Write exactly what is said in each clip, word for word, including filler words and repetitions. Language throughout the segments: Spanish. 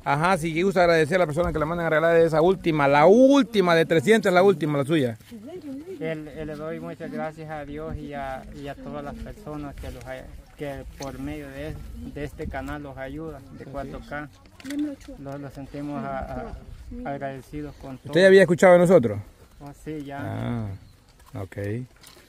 Ajá, si gusta agradecer a la persona que le mandan a regalar esa última, la última de trescientos, la última, la suya. El, el le doy muchas gracias a Dios y a, y a todas las personas que, los, que por medio de, de este canal los ayuda, de cuatro K. Los, los sentimos a, a, agradecidos con todo. ¿Usted ya había escuchado de nosotros? Oh, sí, ya. Ah, ok. Y,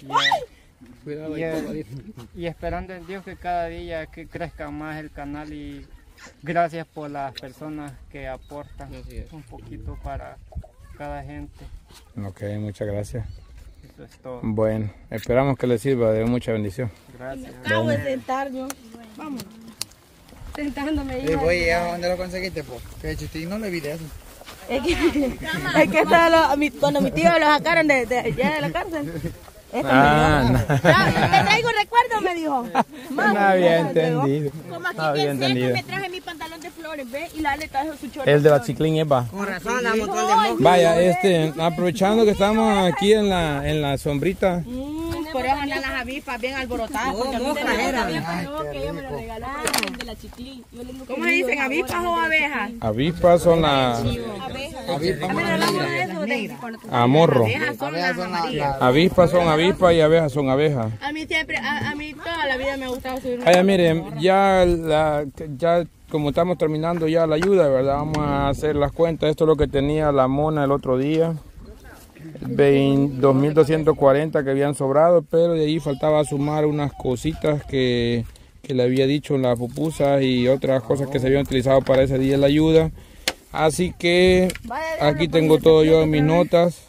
y, y esperando en Dios que cada día que crezca más el canal y gracias por las personas que aportan un poquito para cada gente. Ok, muchas gracias. Eso es todo. Bueno, esperamos que les sirva de mucha bendición. Gracias. Acabo de sentar yo. Vamos. Sentándome. Y voy a dónde lo conseguiste, pues. Que Chutín no le vi de eso. Es que, es que lo, mi, cuando mi tío lo sacaron de, de allá de la cárcel. Este ah, me dijo, no. Te traigo recuerdo, me dijo. No había entendido. Como aquí No había bien seco, entendido. me traje mi pantalón de flores, ¿ve? Y la le traje su chorro. El de la Chiclín es va. Con razón, la montón de moco. Vaya, este, aprovechando que estamos aquí en la, en la sombrita. Mm, por eso andan las avispas bien alborotadas. No, moscas eran. No, que ella me lo regalaron de la Chiclín. ¿Cómo se dicen, avispas o abejas? Avispas son las... Avispas son las negras. Amorro. Abejas son las amarillas. Avispas son avispas y abejas son abejas. A mí siempre, a, a mí toda la vida me ha gustado subir una. Vaya, miren, ya, la, ya como estamos terminando ya la ayuda, ¿verdad? Vamos a hacer las cuentas. Esto es lo que tenía la mona el otro día. dos mil doscientos cuarenta que habían sobrado, pero de ahí faltaba sumar unas cositas que, que le había dicho en las pupusas y otras cosas que se habían utilizado para ese día la ayuda. Así que aquí tengo todo yo en mis notas.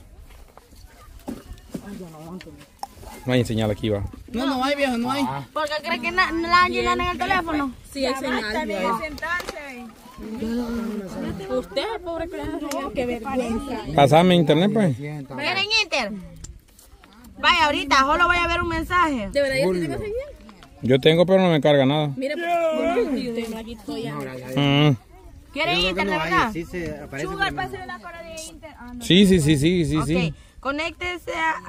No hay señal aquí, va. No, no hay, viejo, no hay. ¿Por qué crees que na, la llenan en el teléfono? Sí, hay señal. Usted, pobre criatura, qué vergüenza. Pasame internet, pues. ¿Quieren Inter? Vaya, ahorita, solo voy a ver un mensaje. ¿De verdad ya te tengo señal? Yo tengo, pero no me carga nada. Mira, pues, aquí estoy ya. Mm. ¿Quieren Inter, de verdad? Sí, se aparece. Sugar, pase una cara de Inter. Ah, no. Sí, sí, sí, sí, sí, Ok, sí. conéctese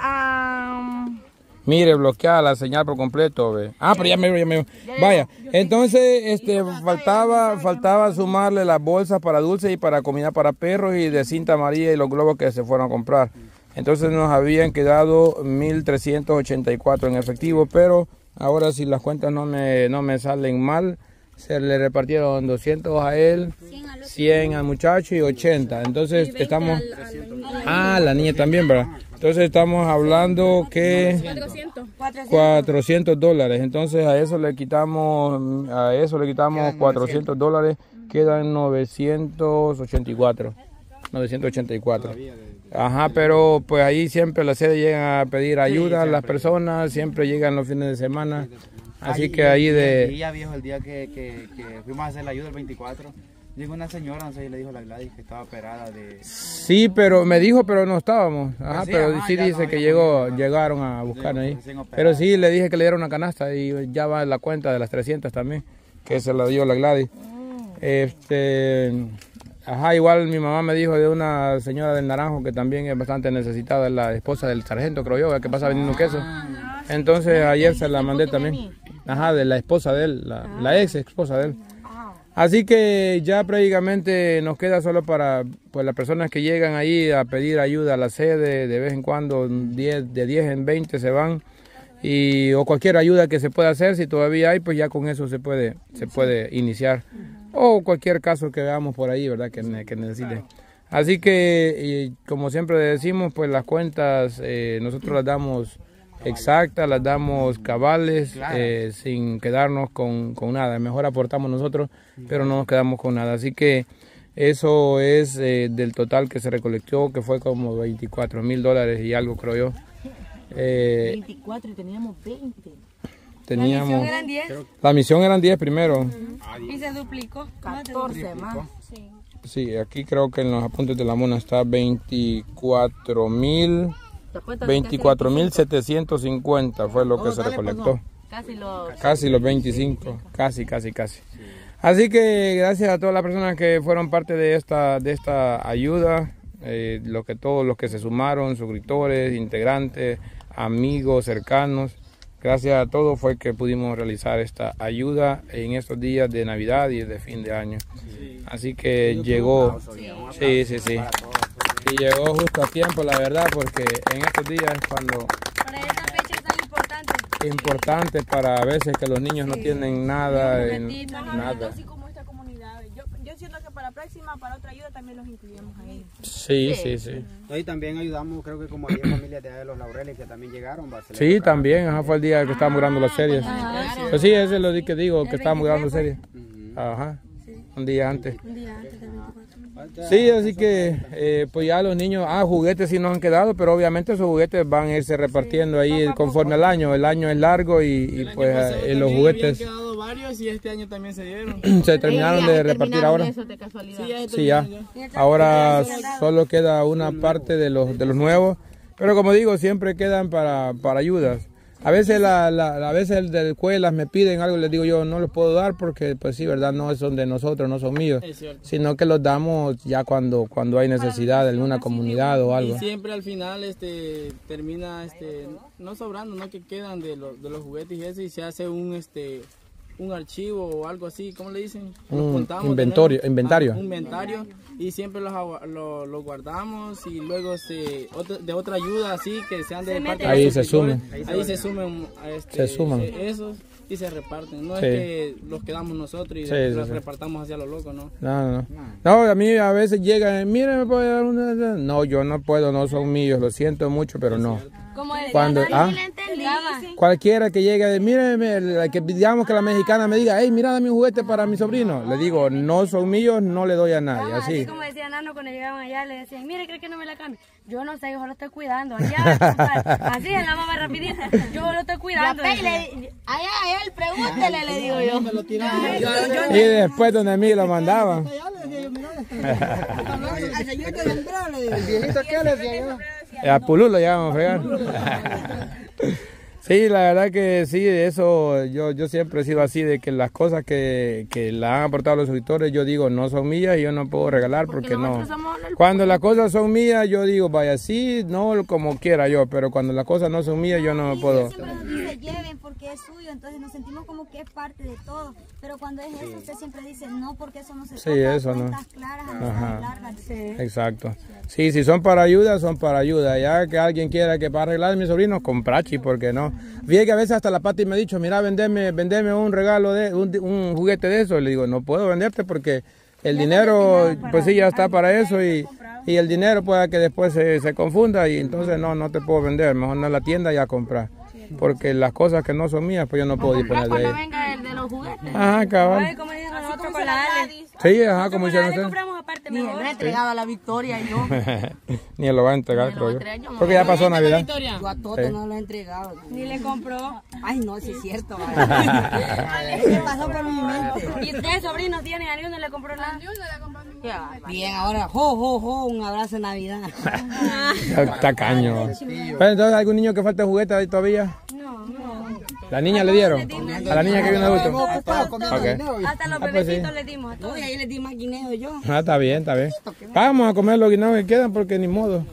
a... Mire, bloqueada la señal por completo, ve. Ah, pero ya me veo, ya me veo. Vaya, entonces, este, faltaba, faltaba sumarle las bolsas para dulces y para comida para perros y de cinta amarilla y los globos que se fueron a comprar. Entonces nos habían quedado mil trescientos ochenta y cuatro en efectivo, pero ahora si las cuentas no me, no me salen mal, se le repartieron doscientos a él, cien al muchacho y ochenta. Entonces estamos... Ah, la niña también, ¿verdad? Entonces estamos hablando que cuatrocientos dólares. Entonces a eso le quitamos, a eso le quitamos cuatrocientos dólares, quedan novecientos ochenta y cuatro. novecientos ochenta y cuatro. Ajá, pero pues ahí siempre la sede llegan a pedir ayuda a las personas, siempre llegan los fines de semana. Así que ahí de... El día, viejo, el día que, que, que fuimos a hacer la ayuda el veinticuatro, llegó una señora, no sé, y le dijo a la Gladys que estaba operada de... Sí, pero me dijo, pero no estábamos. Ajá, Sí, pero ajá, sí ya dice no que había llegó, comido, llegaron a buscar ahí. recién operada. Pero sí, le dije que le diera una canasta y ya va la cuenta de las trescientas también, que se la dio la Gladys. Este... Ajá, igual mi mamá me dijo de una señora del Naranjo que también es bastante necesitada, la esposa del sargento, creo yo, que pasa vendiendo queso. Entonces ayer se la mandé también. Ajá, de la esposa de él, la, la ex esposa de él. Así que ya prácticamente nos queda solo para pues, las personas que llegan ahí a pedir ayuda a la sede, de vez en cuando diez, de diez en veinte se van. Y, o cualquier ayuda que se pueda hacer, si todavía hay, pues ya con eso se puede, se puede iniciar. O cualquier caso que veamos por ahí, ¿verdad? Que, que necesiten. Así que, y como siempre decimos, pues las cuentas eh, nosotros las damos exactas, las damos cabales, eh, sin quedarnos con, con nada. Mejor aportamos nosotros, pero no nos quedamos con nada. Así que eso es eh, del total que se recolectó, que fue como veinticuatro mil dólares y algo, creo yo. Eh, veinticuatro y teníamos veinte. Teníamos, La misión eran diez. La misión eran diez primero. Uh-huh. Y se duplicó. catorce más. Sí. Sí, aquí creo que en los apuntes de la mona está veinticuatro mil setecientos cincuenta fue lo que se recolectó. Casi los, casi los veinticinco, casi, casi, casi. Así que gracias a todas las personas que fueron parte de esta, de esta ayuda, eh, lo que, todos los que se sumaron, suscriptores, integrantes, amigos, cercanos. gracias a todo fue que pudimos realizar esta ayuda en estos días de Navidad y de fin de año. Así que llegó, sí, sí, sí, y llegó justo a tiempo, la verdad, porque en estos días es cuando Para esta fecha tan importante. importante para a veces que los niños no tienen nada, en, nada. Así como esta comunidad. Yo, yo siento que para la próxima, para otra ayuda, también los incluimos a ellos. Sí, sí, sí. Hoy también ayudamos, creo que como diez familias de, de los Laureles que también llegaron. Va, Sí, también, ajá, fue el día que estábamos grabando las series. Pues sí, ese es lo que digo, que estábamos grabando series. Ajá, un día antes. Un día antes del veinticuatro. Sí, así que eh, pues ya los niños, ah, juguetes sí nos han quedado, pero obviamente esos juguetes van a irse repartiendo ahí conforme al año. El año es largo y, y pues eh, los juguetes Habían quedado varios y este año también se dieron. se terminaron de repartir ahora. Eso de casualidad. Sí, ya. Ahora solo queda una parte de los de los nuevos, pero como digo, siempre quedan para, para ayudas. A veces la, la, a veces de escuelas me piden algo y les digo yo no los puedo dar porque pues sí, verdad, no son de nosotros, no son míos, sino que los damos ya cuando cuando hay necesidad de alguna comunidad o algo. Y siempre al final este termina este no sobrando, no que quedan de los de los juguetes y eso, y se hace un este un archivo o algo así, ¿cómo le dicen? Los Un contamos, inventario, tenemos, inventario. ah, un inventario, y siempre los agu- lo, lo guardamos y luego se otro- de otra ayuda así que sean de parte de Ahí los se suscriptores, sumen. ahí se sumen este, Se suman. eh, esos y se reparten, no Sí. es que los quedamos nosotros y Sí, los sí, sí. repartamos hacia lo loco, ¿no? No, no, no, a mí a veces llegan, mire, me puede dar una, no, yo no puedo, no son míos, lo siento mucho, pero no. Como el Cuando, ah, cualquiera que llegue, mire, me- que digamos que la mexicana me diga, hey, mira, dame un juguete para mi sobrino, le digo, no son míos, no le doy a nadie, Así así. como decía Nano cuando llegaban allá, le decían, mire, ¿cree que no me la cambie? Yo no sé, yo lo estoy cuidando. Allá, así es la mamá rapidita. Yo lo estoy cuidando. Allá, a él, pregúntele, le digo yo. Y después donde a mí lo mandaban. Al señor que lembró, le digo, el viejito que le decía yo. A Pulú lo llevamos a fregar. Sí, la verdad que sí, eso yo, yo siempre he sido así, de que las cosas que, que la han aportado los suscriptores, yo digo, no son mías y yo no puedo regalar porque no. Cuando las cosas son mías, yo digo, vaya, sí, no, como quiera yo, pero cuando las cosas no son mías, yo no me puedo. Siempre nos dice lleven porque es suyo, entonces nos sentimos como que es parte de todo. Pero cuando es eso, usted siempre dice no, porque eso no se Sí, toca, eso no. cuentas claras, Ajá. amistades largas. Exacto. Sí, si son para ayuda, son para ayuda. Ya que alguien quiera que para arreglar a mi sobrino, comprachi, porque no. Fíjate que a veces hasta la Pati me ha dicho, mira, vendeme, vendeme un regalo, de un, un juguete de eso. Le digo, no puedo venderte porque el dinero, pues sí, ya está para eso y, y el dinero puede que después se, se confunda y entonces no, no te puedo vender. Mejor no a la tienda y a comprar. Porque las cosas que no son mías, pues yo no puedo disponer de Cuando ellas. venga el de los juguetes. Ajá, cabal. Ay, como dicen nosotros con la Ale. Sí, ajá, como hicieron Le ustedes. compramos aparte Ni mejor. él me entregaba la victoria y yo. Ni él lo va a entregar, creo yo. entregar, yo me Porque ya pasó Navidad. Yo a Toto Sí. no lo he entregado. Ni le compró. Ay, no, sí es cierto. vale. Es que pasó por mi mente. ¿Y ustedes sobrinos tienen? ¿A ninguno le compró nada? Bien, ahora, jo, jo, jo, un abrazo de Navidad. Tacaño. Pero entonces, ¿algún niño que falta juguete ahí todavía? No, no. ¿La niña le dieron? ¿A la niña que viene adulto? Hemos ocupado comiendo Ok. guineo y- Hasta los Ah, pues sí. bebecitos les dimos a todos. No, y ahí les di más guineo yo. Ah, está bien, está bien. Vamos a comer los guineos que quedan porque ni modo.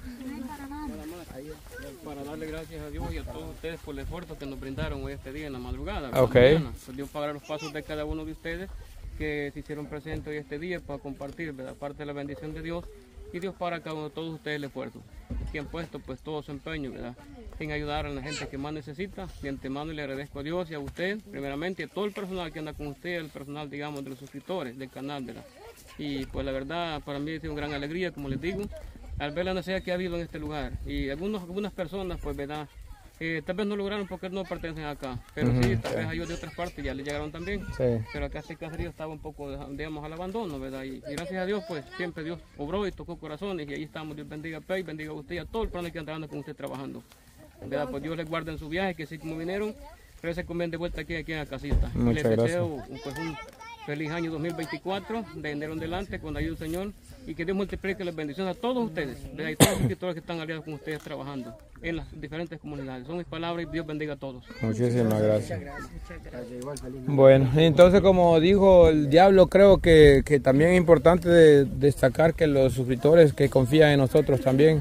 Para darle gracias a Dios y a todos ustedes por el esfuerzo que nos brindaron hoy este día en la madrugada. Ok. en la mañana. Pues Dios pagará los pasos de cada uno de ustedes que se hicieron presentes hoy este día para compartir, ¿verdad? Parte de la bendición de Dios, y Dios para cada uno de todos ustedes el esfuerzo que han puesto pues todo su empeño, ¿verdad? En ayudar a la gente que más necesita. De antemano le agradezco a Dios y a usted, primeramente, y a todo el personal que anda con usted, el personal, digamos, de los suscriptores del canal, ¿verdad? Y pues la verdad, para mí ha sido una gran alegría, como les digo, al ver la necesidad que ha habido en este lugar. Y algunos, algunas personas, pues, ¿verdad? Eh, tal vez no lograron porque no pertenecen acá, pero Ujú, sí, tal sí. vez ayuda de otras partes ya le llegaron también. Sí. Pero acá este caserío estaba un poco, digamos, al abandono, ¿verdad? Y, y gracias a Dios, pues, siempre Dios obró y tocó corazones, y ahí estamos. Dios bendiga a Pei, bendiga a usted y a todo el plano que anda trabajando con usted trabajando. ¿Verdad? Pues Dios les guarde en su viaje, que así como vinieron, pero se conviene de vuelta aquí, aquí en la casita. Y Muchas les gracias. deseo pues, un feliz año dos mil veinticuatro, de enero en adelante, con la ayuda del Señor, y que Dios multiplique las bendiciones a todos ustedes, ¿verdad? Y todos los suscriptores que están aliados con ustedes trabajando en las diferentes comunidades. Son mis palabras y Dios bendiga a todos. Muchísimas gracias. Bueno, entonces como dijo el diablo, creo que, que también es importante de destacar que los suscriptores que confían en nosotros también,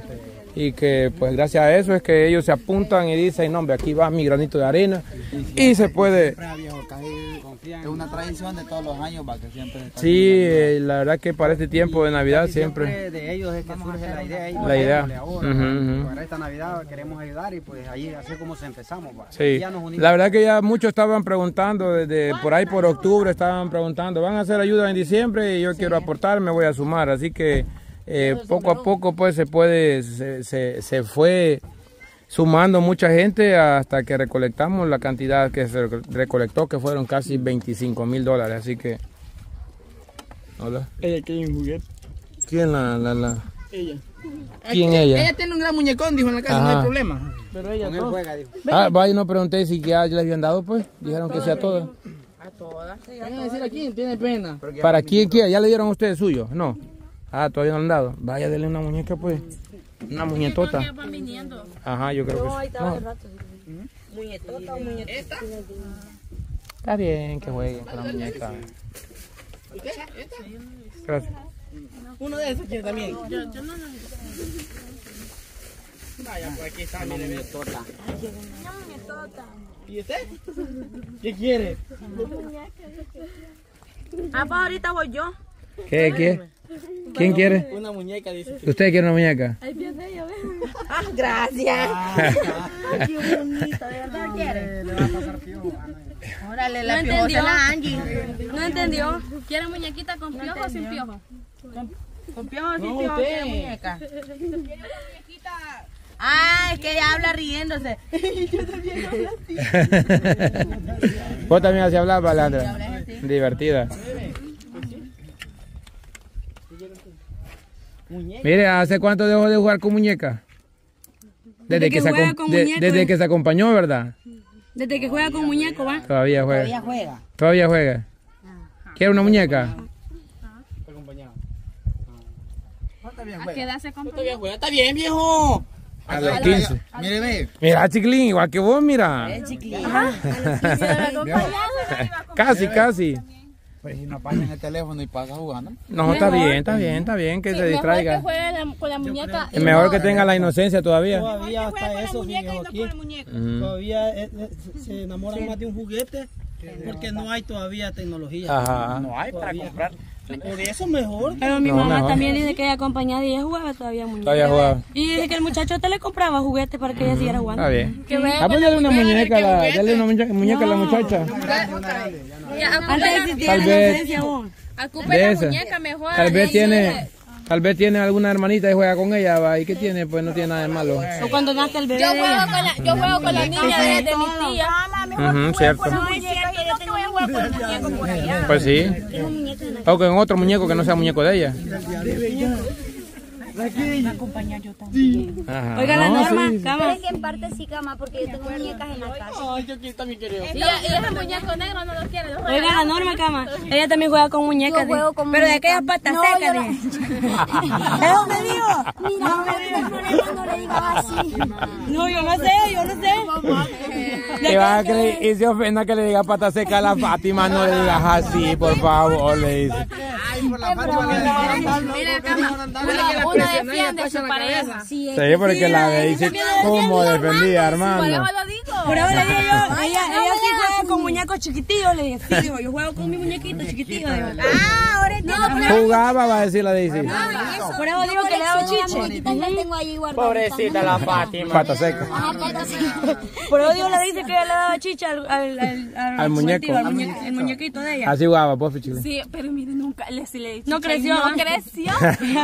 y que pues gracias a eso es que ellos se apuntan y dicen, no hombre, aquí va mi granito de arena y se puede... Es una tradición de todos los años, va, que siempre está Sí, eh, la verdad que para este tiempo de Navidad siempre... siempre de ellos es que surge la idea. Y La idea. Ahora, Ujú, ujú. Para esta Navidad queremos ayudar y pues ahí así como se empezamos. Va. Sí, Ya nos unimos. la verdad que ya muchos estaban preguntando, desde por ahí por octubre estaban preguntando, van a hacer ayuda en diciembre y yo quiero aportar, me voy a sumar, así que eh, poco a poco pues se puede, se, se, se fue sumando mucha gente hasta que recolectamos la cantidad que se recolectó, que fueron casi veinticinco mil dólares, así que... Hola. Ella quiere un juguete. ¿Quién la, la, la? Ella. ¿Quién ella? Ella tiene un gran muñecón, dijo en la casa, Ajá. no hay problema. Pero ella Con él todo. juega, dijo. Ah, vaya, no pregunté si ya le habían dado pues, dijeron que sea toda. A todas. Van a decir aquí, tiene pena. ¿Para quién quiere? ¿Ya le dieron a ustedes suyo? No. Ah, todavía no le han dado. Vaya, denle una muñeca pues. Una muñetota. Ajá, yo creo que sí. No. Muñetota o muñetota. Está bien que jueguen con la muñeca. Gracias. Uno de esos quiere también. Yo, yo no Vaya, pues aquí está mi muñetota. Una muñetota. ¿Y usted? ¿Qué quiere? Ah, pues ahorita voy yo. ¿Qué quiere? ¿Quién quiere? Una muñeca, dice. ¿Usted quiere una muñeca? Ay, bien de ella, ¿ves? Ah, gracias. Ay, qué bonita, ¿de verdad quiere? Le va a pasar piojo. Órale, ¿No la piojosa entendió? la Angie. ¿No entendió? ¿Quiere muñequita con piojo o sin piojo? ¿Con piojo o sin No, piojo usted. quiere muñeca? Ah, es que ella habla riéndose. Yo también hablo así. Vos también así hablabas, Leandra. Divertida. Mire, ¿hace cuánto dejó de jugar con muñeca? Desde, Desde que, que se, juega acom- con de- muñeco, desde eh. que se acompañó, ¿verdad? Desde que juega con muñeco, ¿va? Todavía juega. Ella juega. Todavía juega. ¿Quiere una muñeca? ¿A qué edad se compró? Todavía juega. Está bien, viejo. A los quince. Mire, ve. Mira, chiquilín, igual que vos, mira. Casi, casi. Pues si no apañan el teléfono y pasa jugando. No, está bien, está bien, está bien que se Mejor que distraiga. juegue la- con la muñeca. Es mejor que tenga la inocencia todavía. Todavía hasta eso, viejo, aquí. Mm. Todavía eh, eh, se- se enamoran más de un juguete porque no hay todavía tecnología. Ajá. No hay para comprar. Por eso mejor. Pero mi No, mamá mejor. también dice que ella acompañada y ella jugaba todavía muñeca. Todavía jugaba. Y dice que el muchacho te le compraba juguetes para que ella siguiera jugando. Está bien. Que vea Ah, pues dale una muñeca, a la, dale una muñeca, muñeca a la muchacha. Ya, Antes existía Tal la vez- inocencia, vos. Ocupe De la esa. muñeca mejor. Tal vez Ey, tiene, tal vez tiene alguna hermanita y juega con ella, va. ¿Y qué tiene? Pues no tiene nada de malo. O cuando nace el bebé Yo de juego ella. con la, yo juego con la niña de, de mi tía. Ujú, cierto. No es cierto, yo no te voy a jugar con muñecos por allá. Pues sí. O con otro muñeco que no sea muñeco de ella. Ajá. Oiga la No, norma, sí. Pero cama. es que en parte sí, cama, porque yo tengo muñecas en la casa. Ay, yo aquí también quiero. Y, ella- y ese muñeco negro no lo quiere. Lo Oiga la norma, cama. Ella también juega con muñecas. Yo juego sí. con Pero de muñecas. aquellas patas No, secas. yo no- de- ¿Eso me dijo? Mira, no me problema, no le digas así. No, yo no sé, yo no sé. Te vas a creer y se ofenda que le diga pata seca a la Fátima, no le digas así, por favor, le dice. Mira, cama. Una, una defiende a su pareja. Sí, es Sí, que porque la dice cómo defendía, Por Armando. eso lo digo. Por ahora le digo yo, ella, ella sí juega con muñecos chiquitillos, le dije, sí, digo, yo juego con mi muñequito chiquitito, digo. Ah, ahora entiendo. Jugaba, va a decir la Daisy. Por eso digo que le hago Las chiche. muñequitas las tengo ahí guardadas. Pobrecita la Fátima. Pata seca. Ah, pata sí. Por eso digo le dice que ella le daba chicha al, al, al, al, Al muñeco. al muñe- el muñequito de ella. Así jugaba, pues, Fichile. Sí, pero mire, nunca le, sí le he dicho. No creció, No ¿va? creció.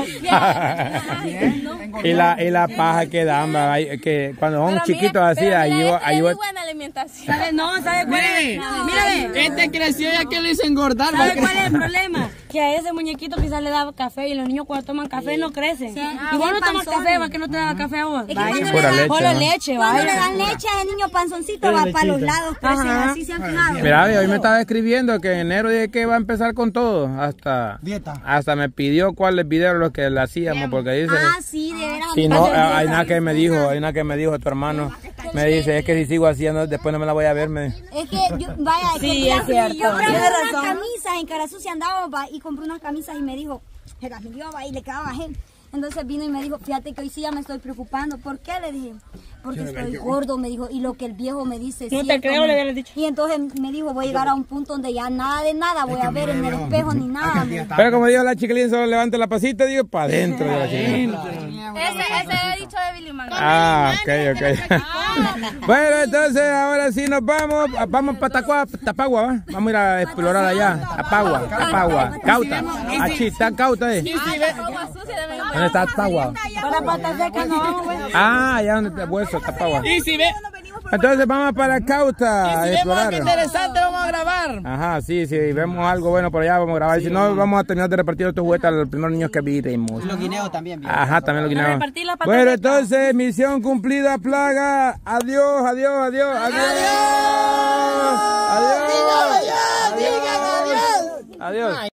y la y la paja que dan, va, ahí, que cuando son Pero chiquitos mire, así, pero ahí mira, va- este ahí es va- muy buena alimentación. ¿Sabe? No, ¿sabe cuál es? Mírale. Este creció ya que le hizo engordar. va a ¿Sabe cuál es el crecer. problema? Que a ese muñequito quizás le daba café y los niños cuando toman café no crecen. Sí. Y vos no Bien tomas panzones. café, ¿va que no te da café a vos? Es que Vaya. cuando Pura le dan, leche, Solo ¿no? leche, cuando le vaya. dan leche a ese niño panzoncito, va para los lados, crecen Ajá. así, se han fijado. Mira, hoy me estaba escribiendo que en enero dije que va a empezar con todo. Hasta, Dieta. hasta me pidió cuáles videos los que le hacíamos, porque dice... Ah, sí, de veras. Si no, hay nada que me dijo, hay nada que me dijo tu hermano. Me dice, es que si sigo haciendo, después no me la voy a ver. Me... Es que yo, vaya, Sí, compré- es cierto. yo compré Tienes unas razón. camisas en Cara Sucia andaba va, y compré unas camisas y me dijo, Gerasmillo va y le quedaba gente. Entonces vino y me dijo, fíjate que hoy sí ya me estoy preocupando. ¿Por qué? Le dije, porque estoy gordo, me dijo, y lo que el viejo me dice es No cierto, te creo, me- le había dicho. Y entonces me dijo, voy a llegar a un punto donde ya nada de nada voy a ver en el espejo ni nada. me dijo. Pero como dijo la chiquilín, solo levante la pasita y digo para adentro de la chiquilín. Ese, ese es el dicho de Billy Mann. Ah, ok, ok. Bueno, entonces ahora sí nos vamos. Vamos para Tacua, Tapagua, ¿va? Vamos a ir a explorar allá. Tapagua, Tapagua, Cauta. Achí, está Cauta, ¿eh? ¿Dónde está Tapagua? Para patas secas no vamos, güey. Ah, allá donde está Hueso, Tapagua. Y si ve, Entonces vamos para Cauta a y si vemos algo explorar. interesante, vamos a grabar. Ajá, sí, sí, vemos algo bueno por allá, vamos a grabar. Si no, vamos a terminar de repartir estos juguetes a los primeros niños que viremos. Los guineos también. bien. Ajá, también los guineos. repartir la pata Bueno, seca. entonces, misión cumplida, plaga. Adiós, adiós, adiós, adiós. Adiós. Adiós. Adiós.